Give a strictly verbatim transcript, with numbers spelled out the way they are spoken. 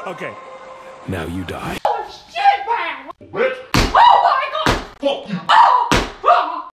Okay. Now you die. Oh shit, man! What? Oh my god! Fuck you! Oh!